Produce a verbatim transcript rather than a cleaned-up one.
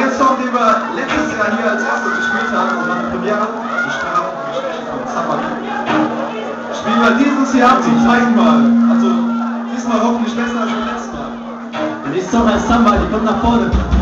neuer Song, den wir letztes Jahr hier als erstes gespielt haben, das war eine Premiere, die Strafe von Samba. Spielen wir dieses Jahr zum zweiten Mal. Also diesmal hoffentlich besser als beim letzten Mal. Der nächste Song heißt Samba, die kommt nach vorne.